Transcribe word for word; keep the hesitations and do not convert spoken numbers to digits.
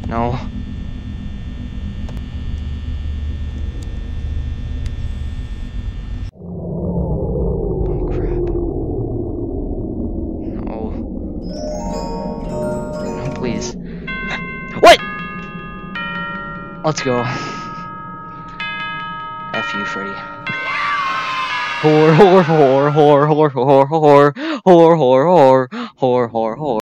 No. Oh crap. No. No, please. What? Let's go. F you, Freddy. Whore, whore, whore, whore, whore, whore, whore, whore, whore, whore, whore, whore, whore.